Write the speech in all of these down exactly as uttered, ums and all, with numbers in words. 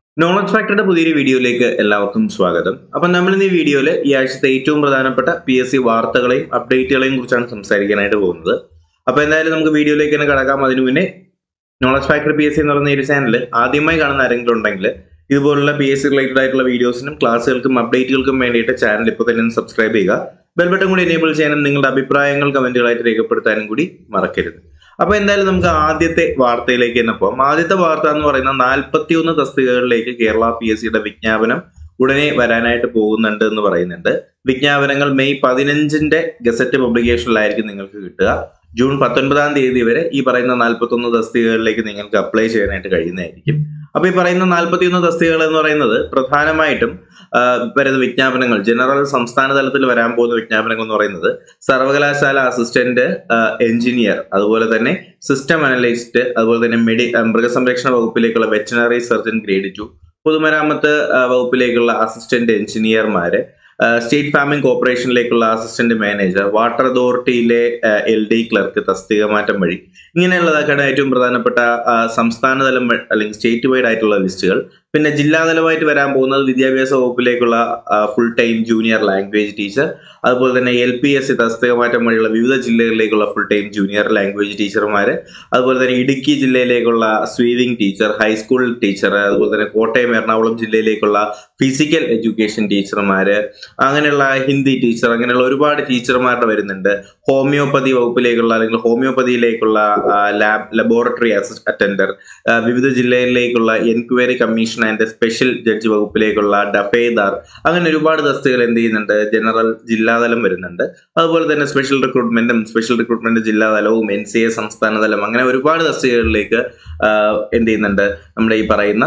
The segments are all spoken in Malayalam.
നോളജ് ഫാക്ടറിയുടെ പുതിയൊരു വീഡിയോയിലേക്ക് എല്ലാവർക്കും സ്വാഗതം. അപ്പം നമ്മൾ ഇന്ന് ഈ വീഡിയോയിൽ ഈ ആഴ്ചത്തെ ഏറ്റവും പ്രധാനപ്പെട്ട പി എസ് സി വാർത്തകളെയും അപ്ഡേറ്റുകളെയും കുറിച്ചാണ് സംസാരിക്കാനായിട്ട് പോകുന്നത്. അപ്പോൾ എന്തായാലും നമുക്ക് വീഡിയോയിലേക്ക് തന്നെ കടക്കാം. അതിനു മുന്നേ knowledge factory P S C എന്ന് പറയുന്ന ഈ ഒരു ചാനൽ ആദ്യമായി കാണുന്ന ആരെങ്കിലും ഉണ്ടെങ്കിൽ ഇതുപോലുള്ള പി എസ് സി റിലേറ്റഡ് ആയിട്ടുള്ള വീഡിയോസിനും ക്ലാസ്സുകൾക്കും അപ്ഡേറ്റുകൾക്കും വേണ്ടിയിട്ട് ചാനൽ ഇപ്പോൾ തന്നെ സബ്സ്ക്രൈബ് ചെയ്യുക. ബെൽബട്ടൺ കൂടി എനേബിൾ ചെയ്യാനും നിങ്ങളുടെ അഭിപ്രായങ്ങൾ കമന്റുകളായിട്ട് രേഖപ്പെടുത്താനും കൂടി മറക്കരുത്. അപ്പൊ എന്തായാലും നമുക്ക് ആദ്യത്തെ വാർത്തയിലേക്ക് തന്നെ പോകാം. ആദ്യത്തെ വാർത്ത എന്ന് പറയുന്ന നാൽപ്പത്തി ഒന്ന് തസ്തികകളിലേക്ക് കേരള പി എസ് സിയുടെ വിജ്ഞാപനം ഉടനെ വരാനായിട്ട് പോകുന്നുണ്ട് എന്ന് പറയുന്നുണ്ട്. വിജ്ഞാപനങ്ങൾ മെയ് പതിനഞ്ചിന്റെ ഗസറ്റ് പബ്ലിക്കേഷനിലായിരിക്കും നിങ്ങൾക്ക് കിട്ടുക. ജൂൺ പത്തൊൻപതാം തീയതി വരെ ഈ പറയുന്ന നാൽപ്പത്തി ഒന്ന് തസ്തികകളിലേക്ക് നിങ്ങൾക്ക് അപ്ലൈ ചെയ്യാനായിട്ട് കഴിയുന്നതായിരിക്കും. അപ്പൊ ഈ പറയുന്ന നാൽപ്പത്തി ഒന്ന് തസ്തികകൾ എന്ന് പറയുന്നത് പ്രധാനമായിട്ടും വരുന്ന വിജ്ഞാപനങ്ങൾ ജനറൽ സംസ്ഥാന തലത്തിൽ വരാൻ പോകുന്ന വിജ്ഞാപനങ്ങൾ എന്ന് പറയുന്നത് സർവകലാശാല അസിസ്റ്റന്റ് എഞ്ചിനീയർ, അതുപോലെ തന്നെ സിസ്റ്റം അനലിസ്റ്റ്, അതുപോലെ തന്നെ മെഡി മൃഗസംരക്ഷണ വകുപ്പിലേക്കുള്ള വെറ്റിനറി സർജൻ ഗ്രേഡ് ടു, പൊതുമരാമത്ത് വകുപ്പിലേക്കുള്ള അസിസ്റ്റന്റ് എഞ്ചിനീയർമാര്, സ്റ്റേറ്റ് ഫാമിംഗ് കോർപ്പറേഷനിലേക്കുള്ള അസിസ്റ്റന്റ് മാനേജർ, വാട്ടർ അതോറിറ്റിയിലെ എൽ ഡി ക്ലർക്ക് തസ്തിക മാറ്റം വഴി ഇങ്ങനെയുള്ളതൊക്കെയാണ് ഏറ്റവും പ്രധാനപ്പെട്ട സംസ്ഥാന തലം അല്ലെങ്കിൽ സ്റ്റേറ്റ് വൈഡ് ആയിട്ടുള്ള ലിസ്റ്റുകൾ. പിന്നെ ജില്ലാതലമായിട്ട് വരാൻ പോകുന്നത് വിദ്യാഭ്യാസ വകുപ്പിലേക്കുള്ള full time junior language teacher, അതുപോലെ തന്നെ എൽ പി എസ് സി തസ്തിക മാറ്റം വഴിയുള്ള വിവിധ ജില്ലകളിലേക്കുള്ള ഫുൾ ടൈം ജൂനിയർ ലാംഗ്വേജ് ടീച്ചർമാര്, അതുപോലെ തന്നെ ഇടുക്കി ജില്ലയിലേക്കുള്ള സ്വീവിംഗ് ടീച്ചർ, ഹൈസ്കൂൾ ടീച്ചർ, അതുപോലെ തന്നെ കോട്ടയം എറണാകുളം ജില്ലയിലേക്കുള്ള ഫിസിക്കൽ എഡ്യൂക്കേഷൻ ടീച്ചർമാര്, അങ്ങനെയുള്ള ഹിന്ദി ടീച്ചർ, അങ്ങനെയുള്ള ഒരുപാട് ടീച്ചർമാരുടെ വരുന്നുണ്ട്. ഹോമിയോപ്പതി വകുപ്പിലേക്കുള്ള അല്ലെങ്കിൽ ഹോമിയോപ്പതിയിലേക്കുള്ള ലാബ് ലബോറട്ടറി അറ്റൻഡർ, വിവിധ ജില്ലയിലേക്കുള്ള enquiry commission and special judge വകുപ്പിലേക്കുള്ള ഡഫേദാർ, അങ്ങനെ ഒരുപാട് തസ്തികകൾ എന്ത് ചെയ്യുന്നുണ്ട്, ജനറൽ ജില്ലാതലം വരുന്നുണ്ട്. അതുപോലെ തന്നെ സ്പെഷ്യൽ റിക്രൂട്ട്മെന്റും സ്പെഷ്യൽ റിക്രൂട്ട്മെന്റ് ജില്ലാതലവും എൻ സി എ സംസ്ഥാന തലം, അങ്ങനെ ഒരുപാട് തസ്തികകളിലേക്ക് എന്ത് ചെയ്യുന്നുണ്ട് നമ്മുടെ ഈ പറയുന്ന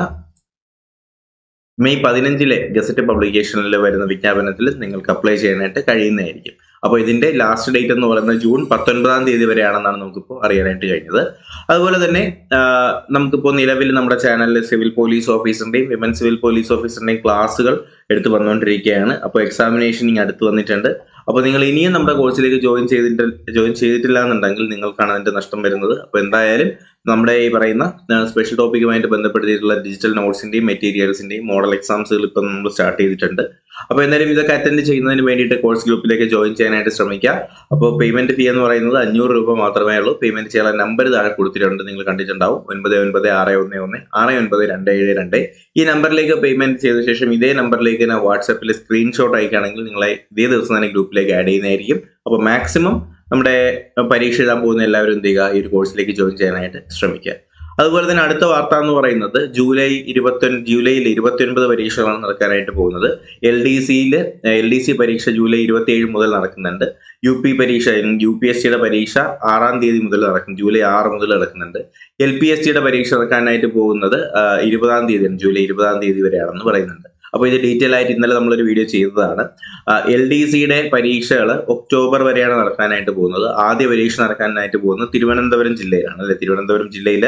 മെയ് പതിനഞ്ചിലെ ഗസറ്റ് പബ്ലിക്കേഷനിൽ വരുന്ന വിജ്ഞാപനത്തിൽ നിങ്ങൾക്ക് അപ്ലൈ ചെയ്യാനായിട്ട് കഴിയുന്നതായിരിക്കും. അപ്പോൾ ഇതിന്റെ ലാസ്റ്റ് ഡേറ്റ് എന്ന് പറയുന്നത് ജൂൺ പത്തൊൻപതാം തീയതി വരെയാണെന്നാണ് നമുക്കിപ്പോൾ അറിയാനായിട്ട് കഴിഞ്ഞത്. അതുപോലെ തന്നെ നമുക്കിപ്പോൾ നിലവിൽ നമ്മുടെ ചാനലിൽ സിവിൽ പോലീസ് ഓഫീസറിന്റെയും വിമൻ സിവിൽ പോലീസ് ഓഫീസറിന്റെയും ക്ലാസ്സുകൾ എടുത്തു വന്നുകൊണ്ടിരിക്കുകയാണ്. അപ്പോൾ എക്സാമിനേഷൻ ഇനി അടുത്ത് വന്നിട്ടുണ്ട്. അപ്പോൾ നിങ്ങൾ ഇനിയും നമ്മുടെ കോഴ്സിലേക്ക് ജോയിൻ ചെയ്തിട്ട് ജോയിൻ ചെയ്തിട്ടില്ല എന്നുണ്ടെങ്കിൽ നിങ്ങൾക്കാണ് അതിന്റെ നഷ്ടം വരുന്നത്. അപ്പോൾ എന്തായാലും നമ്മുടെ ഈ പറയുന്ന സ്പെഷ്യൽ ടോപ്പിക്കുമായിട്ട് ബന്ധപ്പെടുത്തിയിട്ടുള്ള ഡിജിറ്റൽ നോട്ട്സിന്റെയും മെറ്റീരിയൽസിന്റെയും മോഡൽ എക്സാംസുകൾ ഇപ്പം നമ്മൾ സ്റ്റാർട്ട് ചെയ്തിട്ടുണ്ട്. അപ്പോൾ എന്തായാലും ഇതൊക്കെ അറ്റൻഡ് ചെയ്യുന്നതിന് വേണ്ടിയിട്ട് കോഴ്സ് ഗ്രൂപ്പിലേക്ക് ജോയിൻ ചെയ്യാനായിട്ട് ശ്രമിക്കുക. അപ്പോൾ പേയ്മെന്റ് ഫീ എന്ന് പറയുന്നത് അഞ്ഞൂറ് രൂപ മാത്രമേ ഉള്ളൂ. പേയ്മെന്റ് ചെയ്യാൻ നമ്പർ താഴെ കൊടുത്തിട്ടുണ്ട്, നിങ്ങൾ കണ്ടിട്ടുണ്ടാവും. ഒൻപത് ഒൻപത് ആറ് ഒന്ന് ഒന്ന് ആറ് ഒൻപത് രണ്ട് ഏഴ് രണ്ട്. ഈ നമ്പറിലേക്ക് പേയ്മെന്റ് ചെയ്ത ശേഷം ഇതേ നമ്പറിലേക്ക് തന്നെ വാട്സാപ്പിൽ സ്ക്രീൻഷോട്ട് അയക്കുകയാണെങ്കിൽ നിങ്ങളെ ഇതേ ദിവസം തന്നെ ഗ്രൂപ്പിലേക്ക് ആഡ് ചെയ്യുന്നതായിരിക്കും. അപ്പോൾ മാക്സിമം നമ്മുടെ പരീക്ഷ എഴുതാൻ പോകുന്ന എല്ലാവരും എന്ത് ചെയ്യുക, ഈ ഒരു കോഴ്സിലേക്ക് ജോയിൻ ചെയ്യാനായിട്ട് ശ്രമിക്കുക. അതുപോലെ തന്നെ അടുത്ത വാർത്ത എന്ന് പറയുന്നത് ജൂലൈ ഇരുപത്തി ജൂലൈയിൽ ഇരുപത്തി ഒൻപത് പരീക്ഷകളാണ് നടക്കാനായിട്ട് പോകുന്നത്. എൽ ഡി സിയിൽ എൽ ഡി സി പരീക്ഷ ജൂലൈ ഇരുപത്തി ഏഴ് മുതൽ നടക്കുന്നുണ്ട്. യു പി പരീക്ഷ യു പി എസ് സിയുടെ പരീക്ഷ ആറാം തീയതി മുതൽ നടക്കും, ജൂലൈ ആറ് മുതൽ നടക്കുന്നുണ്ട്. എൽ പി എസ് സിയുടെ പരീക്ഷ നടക്കാനായിട്ട് പോകുന്നത് ഇരുപതാം തീയതി ജൂലൈ ഇരുപതാം തീയതി വരെയാണെന്ന് പറയുന്നുണ്ട്. അപ്പോൾ ഇത് ഡീറ്റെയിൽ ആയിട്ട് ഇന്നലെ നമ്മളൊരു വീഡിയോ ചെയ്തതാണ്. എൽ ഡി സിയുടെ പരീക്ഷകൾ ഒക്ടോബർ വരെയാണ് നടക്കാനായിട്ട് പോകുന്നത്. ആദ്യ പരീക്ഷ നടക്കാനായിട്ട് പോകുന്നത് തിരുവനന്തപുരം ജില്ലയിലാണ് അല്ലെ. തിരുവനന്തപുരം ജില്ലയിൽ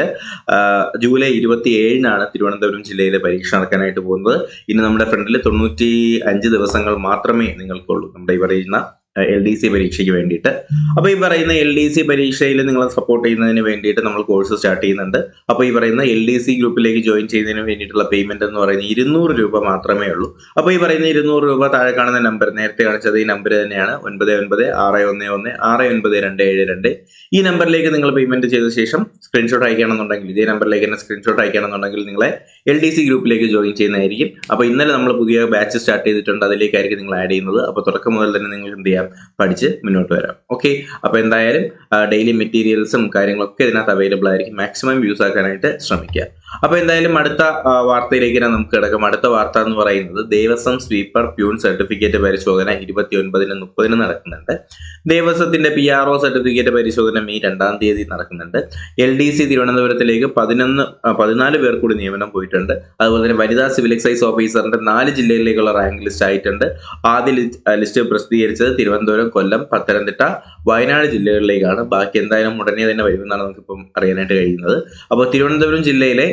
ജൂലൈ ഇരുപത്തി ഏഴിനാണ് തിരുവനന്തപുരം ജില്ലയിലെ പരീക്ഷ നടക്കാനായിട്ട് പോകുന്നത്. ഇനി നമ്മുടെ ഫ്രണ്ടിൽ തൊണ്ണൂറ്റി അഞ്ച് ദിവസങ്ങൾ മാത്രമേ നിങ്ങൾക്കുള്ളൂ നമ്മുടെ ഈ പറയുന്ന എൽ ഡി സി പരീക്ഷയ്ക്ക് വേണ്ടിയിട്ട്. അപ്പോൾ ഈ പറയുന്ന എൽ ഡി സി പരീക്ഷയിൽ നിങ്ങളെ സപ്പോർട്ട് ചെയ്യുന്നതിന് വേണ്ടിയിട്ട് നമ്മൾ കോഴ്സ് സ്റ്റാർട്ട് ചെയ്യുന്നുണ്ട്. അപ്പോൾ ഈ പറയുന്ന എൽ ഡി സി ഗ്രൂപ്പിലേക്ക് ജോയിൻ ചെയ്യുന്നതിന് വേണ്ടിയിട്ടുള്ള പേയ്മെന്റ് എന്ന് പറയുന്നത് ഇരുന്നൂറ് രൂപ മാത്രമേ ഉള്ളൂ. അപ്പോൾ ഈ പറയുന്ന ഇരുന്നൂറ് രൂപ താഴെ കാണുന്ന നമ്പർ, നേരത്തെ കാണിച്ചത് ഈ നമ്പർ തന്നെയാണ്, ഒൻപത് ഒൻപത് ആറ് ഒന്ന് ഒന്ന് ആറ് ഒൻപത് രണ്ട് ഏഴ് രണ്ട്. ഈ നമ്പറിലേക്ക് നിങ്ങൾ പേയ്മെന്റ് ചെയ്ത ശേഷം സ്ക്രീൻഷോട്ട് അയക്കുകയാണെന്നുണ്ടെങ്കിൽ ഇതേ നമ്പറിലേക്ക് തന്നെ സ്ക്രീൻഷോട്ട് അയക്കുകയാണെന്നുണ്ടെങ്കിൽ നിങ്ങളെ എൽ ഡി സി ഗ്രൂപ്പിലേക്ക് ജോയിൻ ചെയ്യുന്നതായിരിക്കും. അപ്പോൾ ഇന്നലെ നമ്മൾ പുതിയ ബാച്ച് സ്റ്റാർട്ട് ചെയ്തിട്ടുണ്ട്, അതിലേക്കായിരിക്കും നിങ്ങൾ ആഡ് ചെയ്യുന്നത്. അപ്പോൾ തുടക്കം മുതൽ തന്നെ നിങ്ങൾ എന്ത് ചെയ്യാം, പഠിച്ച് മുന്നോട്ട് വരാം. ഓക്കെ, അപ്പോൾ എന്തായാലും ഡെയിലി മെറ്റീരിയൽസും കാര്യങ്ങളൊക്കെ ഇതിനകത്ത് അവൈലബിൾ ആയിരിക്കും. മാക്സിമം യൂസ് ആക്കാനായിട്ട് ശ്രമിക്കുക. അപ്പോൾ എന്തായാലും അടുത്ത വാർത്തയിലേക്ക് നമുക്ക് കിടക്കും. അടുത്ത വാർത്ത എന്ന് പറയുന്നത് ദേവസ്വം സ്വീപ്പർ പ്യൂൺ സർട്ടിഫിക്കറ്റ് പരിശോധന ഇരുപത്തി ഒൻപതിന് മുപ്പതിന് നടക്കുന്നുണ്ട്. ദേവസ്വത്തിന്റെ പി ആർ ഒ സർട്ടിഫിക്കറ്റ് പരിശോധന മെയ് രണ്ടാം തീയതി നടക്കുന്നുണ്ട്. എൽ ഡി സി തിരുവനന്തപുരത്തിലേക്ക് പതിനൊന്ന് പതിനാല് പേർ കൂടി നിയമനം പോയിട്ടുണ്ട്. അതുപോലെ തന്നെ വനിതാ സിവിൽ എക്സൈസ് ഓഫീസറിന്റെ നാല് ജില്ലകളിലേക്കുള്ള റാങ്ക് ലിസ്റ്റ് ആയിട്ടുണ്ട്. ആദ്യ ലിസ്റ്റ് പ്രസിദ്ധീകരിച്ചത് തിരുവനന്തപുരം, കൊല്ലം, പത്തനംതിട്ട, വയനാട് ജില്ലകളിലേക്കാണ്. ബാക്കി എന്തായാലും ഉടനെ തന്നെ വരുമെന്നാണ് നമുക്കിപ്പം അറിയാനായിട്ട് കഴിയുന്നത്. അപ്പോൾ തിരുവനന്തപുരം ജില്ലയിലെ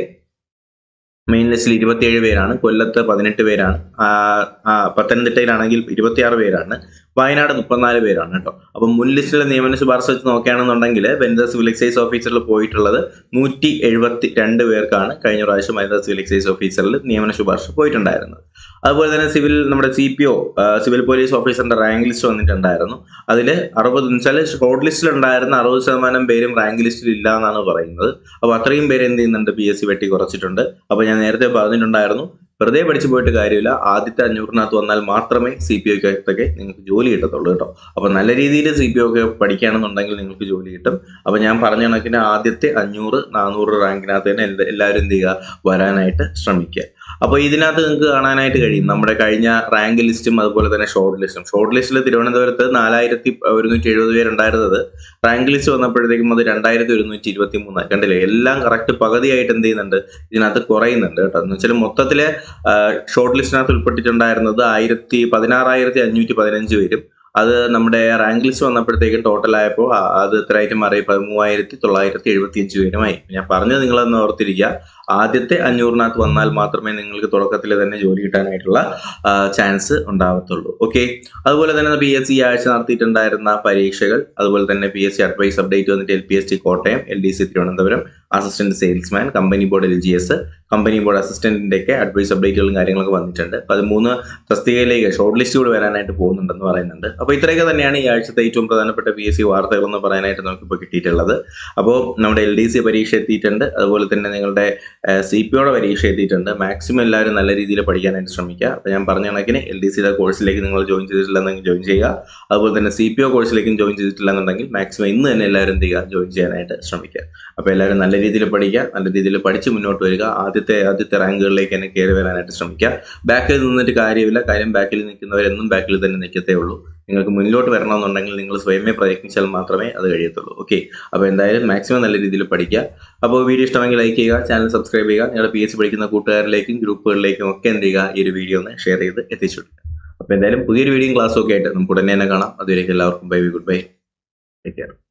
മെയിൻ ലിസ്റ്റിൽ ഇരുപത്തിയേഴ് പേരാണ്, കൊല്ലത്ത് പതിനെട്ട് പേരാണ്, പത്തനംതിട്ടയിലാണെങ്കിൽ ഇരുപത്തിയാറ് പേരാണ്, വയനാട് മുപ്പത്തിനാല് പേരാണ് കേട്ടോ. അപ്പം മുൻ ലിസ്റ്റിലെ നിയമന ശുപാർശ വെച്ച് നോക്കുകയാണെന്നുണ്ടെങ്കിൽ വനിതാ സിവിൽ എക്സൈസ് ഓഫീസറിൽ പോയിട്ടുള്ളത് നൂറ്റി എഴുപത്തി രണ്ട് പേർക്കാണ് കഴിഞ്ഞ പ്രാവശ്യം വനിതാ സിവിൽ എക്സൈസ് ഓഫീസറിൽ നിയമന ശുപാർശ പോയിട്ടുണ്ടായിരുന്നത്. അതുപോലെ തന്നെ സിവിൽ നമ്മുടെ C P O civil police ഓഫീസറിന്റെ റാങ്ക് ലിസ്റ്റ് വന്നിട്ടുണ്ടായിരുന്നു. അതിൽ അറുപത് വെച്ചാൽ ഷോർട്ട് ലിസ്റ്റിൽ ഉണ്ടായിരുന്ന അറുപത് ശതമാനം പേരും റാങ്ക് ലിസ്റ്റിൽ ഇല്ല എന്നാണ് പറയുന്നത്. അപ്പോൾ അത്രയും പേര് എന്ത് ചെയ്യുന്നുണ്ട്, പി എസ് സി വെട്ടി കുറച്ചിട്ടുണ്ട്. അപ്പോൾ ഞാൻ നേരത്തെ പറഞ്ഞിട്ടുണ്ടായിരുന്നു, വെറുതെ പഠിച്ചു പോയിട്ട് കാര്യമില്ല. ആദ്യത്തെ അഞ്ഞൂറിനകത്ത് വന്നാൽ മാത്രമേ സി പി ഒക്കൊക്കെ നിങ്ങൾക്ക് ജോലി കിട്ടത്തുള്ളൂ കേട്ടോ. അപ്പോൾ നല്ല രീതിയിൽ സി പി ഒ ഒക്കെ പഠിക്കുകയാണെന്നുണ്ടെങ്കിൽ നിങ്ങൾക്ക് ജോലി കിട്ടും. അപ്പോൾ ഞാൻ പറഞ്ഞ കണക്കിന് ആദ്യത്തെ അഞ്ഞൂറ് നാനൂറ് റാങ്കിനകത്ത് തന്നെ എല്ലാവരും എന്ത് ചെയ്യുക, വരാനായിട്ട് ശ്രമിക്കുക. അപ്പോൾ ഇതിനകത്ത് നിങ്ങൾക്ക് കാണാനായിട്ട് കഴിയും നമ്മുടെ കഴിഞ്ഞ റാങ്ക് ലിസ്റ്റും അതുപോലെ തന്നെ ഷോർട്ട് ലിസ്റ്റും. ഷോർട്ട് ലിസ്റ്റിൽ തിരുവനന്തപുരത്ത് നാലായിരത്തി ഒരുന്നൂറ്റി എഴുപത് പേരുണ്ടായിരുന്നത് റാങ്ക് ലിസ്റ്റ് വന്നപ്പോഴത്തേക്കും അത് രണ്ടായിരത്തി ഒരുന്നൂറ്റി ഇരുപത്തി മൂന്നായി. കണ്ടില്ലേ, എല്ലാം കറക്റ്റ് പകുതിയായിട്ട് എന്ത് ചെയ്യുന്നുണ്ട്, ഇതിനകത്ത് കുറയുന്നുണ്ട് കേട്ടോ. എന്ന് വെച്ചാൽ മൊത്തത്തില് ഷോർട്ട് ലിസ്റ്റിനകത്ത് ഉൾപ്പെട്ടിട്ടുണ്ടായിരുന്നത് ആയിരത്തി പതിനാറായിരത്തി അഞ്ഞൂറ്റി പതിനഞ്ച് പേരും. അത് നമ്മുടെ റാങ്ക് ലിസ്റ്റ് വന്നപ്പോഴത്തേക്കും ടോട്ടൽ ആയപ്പോൾ അത് എത്രയായിട്ട് മാറി, പതിമൂവായിരത്തി തൊള്ളായിരത്തി എഴുപത്തി അഞ്ച് പേരുമായി. ഞാൻ പറഞ്ഞത് നിങ്ങളൊന്ന് ഓർത്തിരിക്കുക, ആദ്യത്തെ അഞ്ഞൂറിനകത്ത് വന്നാൽ മാത്രമേ നിങ്ങൾക്ക് തുടക്കത്തിൽ തന്നെ ജോലി കിട്ടാനായിട്ടുള്ള ചാൻസ് ഉണ്ടാവത്തുള്ളൂ. ഓക്കെ, അതുപോലെ തന്നെ പി എസ് സി ആഴ്ച നടത്തിയിട്ടുണ്ടായിരുന്ന പരീക്ഷകൾ, അതുപോലെ തന്നെ P S C advice update വന്നിട്ട് L P S T Kottayam, L D C Thiruvananthapuram, assistant salesman, company board L G S, company board അസിസ്റ്റന്റിന്റെ ഒക്കെ അഡ്വൈസ് അപ്ഡേറ്റുകളും കാര്യങ്ങളൊക്കെ വന്നിട്ടുണ്ട്. പതിമൂന്ന് തസ്തികയിലേക്ക് ഷോർട്ട് ലിസ്റ്റ് കൂടി വരാനായിട്ട് പോകുന്നുണ്ടെന്ന് പറയുന്നുണ്ട്. അപ്പോൾ ഇത്രയൊക്കെ തന്നെയാണ് ഈ ആഴ്ചത്തെ ഏറ്റവും പ്രധാനപ്പെട്ട പി എസ് സി വാർത്തകൾ എന്ന് പറയാനായിട്ട് നമുക്കിപ്പോൾ കിട്ടിയിട്ടുള്ളത്. അപ്പോൾ നമ്മുടെ എൽ ഡി സി പരീക്ഷ എത്തിയിട്ടുണ്ട്, അതുപോലെ തന്നെ നിങ്ങളുടെ സി പി ഒയുടെ പരീക്ഷ എത്തിയിട്ടുണ്ട്. മാക്സിമം എല്ലാവരും നല്ല രീതിയിൽ പഠിക്കാനായിട്ട് ശ്രമിക്കുക. അപ്പോൾ ഞാൻ പറഞ്ഞ കണക്കിന് എൽ ഡി സിയുടെ കോഴ്സിലേക്ക് നിങ്ങൾ ജോയിൻ ചെയ്തിട്ടില്ലെന്നെങ്കിൽ ജോയിൻ ചെയ്യുക. അതുപോലെ തന്നെ സി പി ഒ കോഴ്സിലേക്കും ജോയിൻ ചെയ്തിട്ടില്ലെന്നുണ്ടെങ്കിൽ മാക്സിമം ഇന്ന് തന്നെ എല്ലാവരും എന്ത് ചെയ്യുക, ജോയിൻ ചെയ്യാനായിട്ട് ശ്രമിക്കുക. അപ്പോൾ എല്ലാവരും നല്ല രീതിയിൽ പഠിക്കുക, നല്ല രീതിയിൽ പഠിച്ച് മുന്നോട്ട് വരിക. ആദ്യത്തെ ആദ്യത്തെ റാങ്കുകളിലേക്ക് തന്നെ കയറി വരാനായിട്ട് ശ്രമിക്കുക. ബാക്കിൽ നിന്നിട്ട് കാര്യമില്ല, കാര്യം ബാക്കിൽ നിൽക്കുന്നവരെന്നും ബാക്കിൽ തന്നെ നിൽക്കത്തേ ഉള്ളൂ. നിങ്ങൾക്ക് മുന്നിലോട്ട് വരണമെന്നുണ്ടെങ്കിൽ നിങ്ങൾ സ്വയമേ പ്രയത്നിച്ചാൽ മാത്രമേ അത് കഴിയത്തുള്ളൂ. ഓക്കെ, അപ്പോൾ എന്തായാലും മാക്സിമം നല്ല രീതിയിൽ പഠിക്കുക. അപ്പോൾ വീഡിയോ ഇഷ്ടമെങ്കിൽ ലൈക്ക് ചെയ്യുക, ചാനൽ സബ്സ്ക്രൈബ് ചെയ്യുക. നിങ്ങളുടെ പി എസ് സി പഠിക്കുന്ന കൂട്ടുകാരിലേക്കും ഗ്രൂപ്പുകളിലേക്കും ഒക്കെ എന്ത് ചെയ്യുക, ഈ ഒരു വീഡിയോ ഒന്ന് ഷെയർ ചെയ്ത് എത്തിച്ചു കൊടുക്കുക. അപ്പോൾ എന്തായാലും പുതിയൊരു വീഡിയോയും ക്ലാസ്സും ഒക്കെ ആയിട്ട് നമുക്ക് ഉടനെ തന്നെ കാണാം. അതുവരേക്കും എല്ലാവർക്കും bye, good bye, take care.